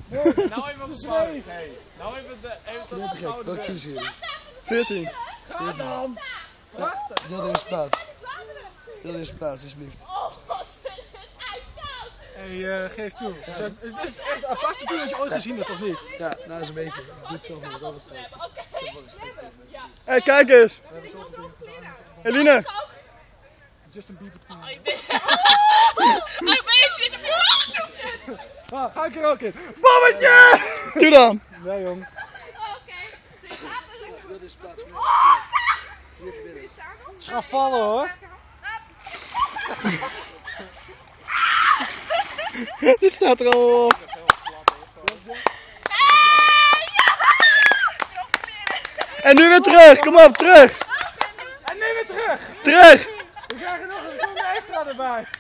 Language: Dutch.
Nou even op de zweef. Nou even de schouder. Welke kies hier? 14. Ga dan. Prachtig. Deel deze plaats. Deel deze plaats, alsjeblieft. Oh, wat is het ijskoud. Hey, geef toe. Is dit echt het aparte tour dat je ooit gezien hebt of niet? Ja, nou dat is een beetje. Ik doe het zelf niet. Hey, kijk eens. Eline. Just een bieber. Ik ben je zitten. Ga ik er ook in. Bommetje! Doe dan. Nee jong. Oké. Deel deze plaats. Ze gaan vallen hoor. Die staat er al op. En nu weer terug. Kom op, terug. En nu weer terug. Terug. We krijgen nog een seconde extra erbij.